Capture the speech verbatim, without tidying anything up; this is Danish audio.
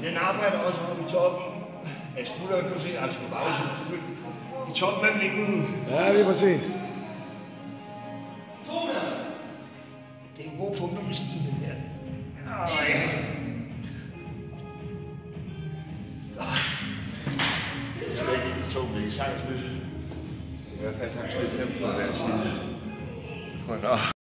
den arbejder også oppe i toppen af skulderen, kan du se, altså på bagsiden selvfølgelig. I toppen af vingen. Ja, lige præcis. Det er en god pumpemaskine, den her. Ej. Det er slet ikke for tungt, det er sagtens lidt. I hvert fald sagtens lidt fem på hver side.